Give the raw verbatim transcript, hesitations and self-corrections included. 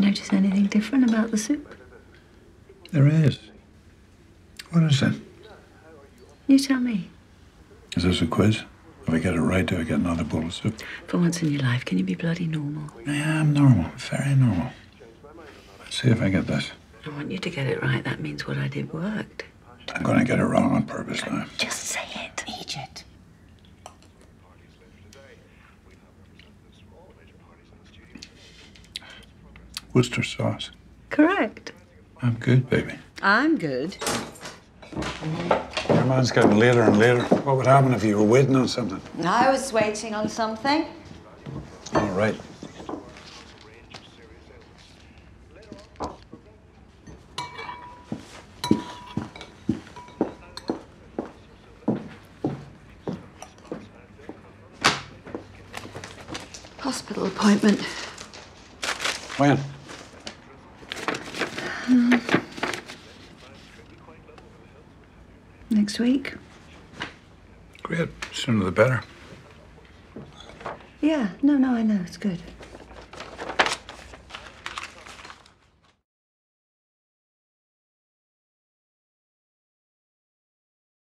notice anything different about the soup? There is. What is it? You tell me. Is this a quiz? If I get it right, do I get another bowl of soup? For once in your life, can you be bloody normal? Yeah, I'm normal. Very normal. Let's see if I get this. I want you to get it right. That means what I did worked. I'm going to get it wrong on purpose now. Just say it. Egypt. Worcester sauce. Correct. I'm good, baby. I'm good. Your man's getting later and later. What would happen if you were waiting on something? I was waiting on something. All right. Hospital appointment. When? Um, next week. Great. Sooner the better. Yeah, no, no, I know. It's good.